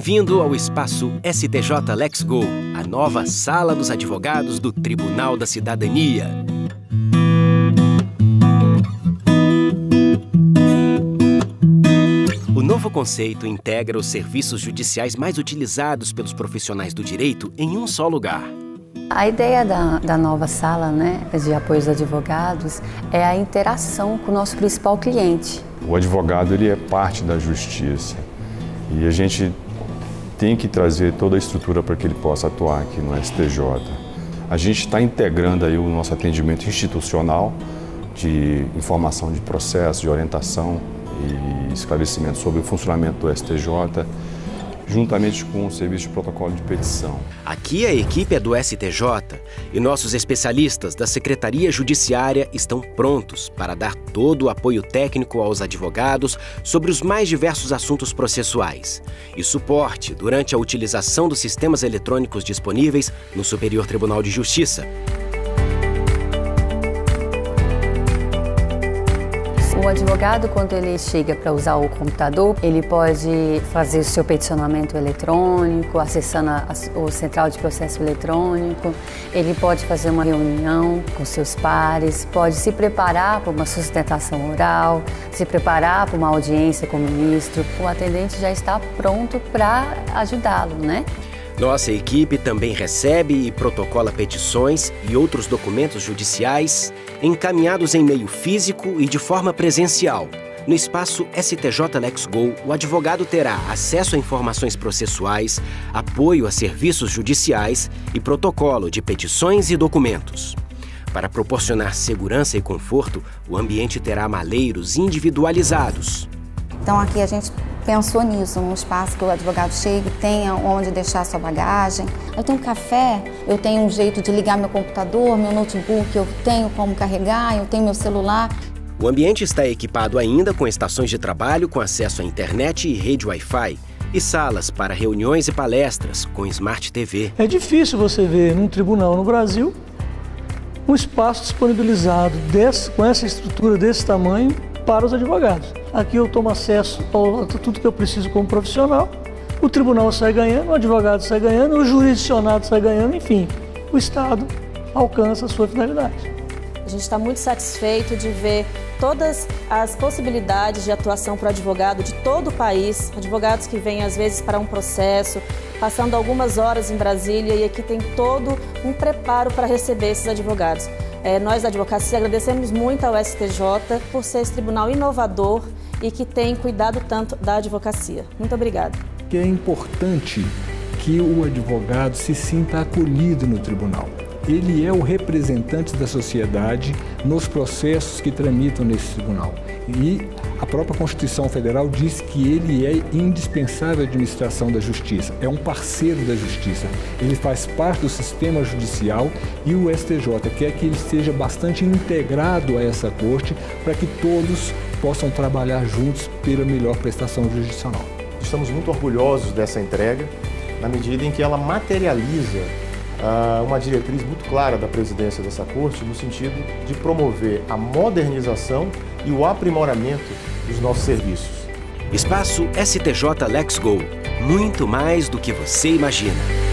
Bem-vindo ao espaço STJ Lex Go, a nova sala dos advogados do Tribunal da Cidadania. O novo conceito integra os serviços judiciais mais utilizados pelos profissionais do direito em um só lugar. A ideia da nova sala, de apoio aos advogados é a interação com o nosso principal cliente. O advogado ele é parte da justiça e a gente tem que trazer toda a estrutura para que ele possa atuar aqui no STJ. A gente está integrando aí o nosso atendimento institucional de informação de processo, de orientação e esclarecimento sobre o funcionamento do STJ, juntamente com o serviço de protocolo de petição. Aqui a equipe é do STJ e nossos especialistas da Secretaria Judiciária estão prontos para dar todo o apoio técnico aos advogados sobre os mais diversos assuntos processuais e suporte durante a utilização dos sistemas eletrônicos disponíveis no Superior Tribunal de Justiça. O advogado, quando ele chega para usar o computador, ele pode fazer o seu peticionamento eletrônico, acessando o Central de Processo Eletrônico, ele pode fazer uma reunião com seus pares, pode se preparar para uma sustentação oral, se preparar para uma audiência com o ministro. O atendente já está pronto para ajudá-lo, Nossa equipe também recebe e protocola petições e outros documentos judiciais encaminhados em meio físico e de forma presencial. No espaço STJ Lex Go, o advogado terá acesso a informações processuais, apoio a serviços judiciais e protocolo de petições e documentos. Para proporcionar segurança e conforto, o ambiente terá maleiros individualizados. Então aqui a gente pensou nisso, num espaço que o advogado chegue, tenha onde deixar sua bagagem. Eu tenho café, eu tenho um jeito de ligar meu computador, meu notebook, eu tenho como carregar, eu tenho meu celular. O ambiente está equipado ainda com estações de trabalho com acesso à internet e rede Wi-Fi e salas para reuniões e palestras com Smart TV. É difícil você ver num tribunal no Brasil um espaço disponibilizado com essa estrutura desse tamanho para os advogados. Aqui eu tomo acesso a tudo que eu preciso como profissional, o tribunal sai ganhando, o advogado sai ganhando, o jurisdicionado sai ganhando, enfim, o Estado alcança a sua finalidade. A gente está muito satisfeito de ver todas as possibilidades de atuação para o advogado de todo o país, advogados que vêm às vezes para um processo, passando algumas horas em Brasília e aqui tem todo um preparo para receber esses advogados. Nós da advocacia agradecemos muito ao STJ por ser esse tribunal inovador e que tem cuidado tanto da advocacia. Muito obrigada. É importante que o advogado se sinta acolhido no tribunal. Ele é o representante da sociedade nos processos que tramitam nesse tribunal. E a própria Constituição Federal diz que ele é indispensável à administração da justiça, é um parceiro da justiça. Ele faz parte do sistema judicial e o STJ quer que ele esteja bastante integrado a essa corte para que todos possam trabalhar juntos pela melhor prestação jurisdicional. Estamos muito orgulhosos dessa entrega, na medida em que ela materializa uma diretriz muito clara da presidência dessa corte no sentido de promover a modernização e o aprimoramento dos nossos serviços. Espaço STJ Lex Go, muito mais do que você imagina.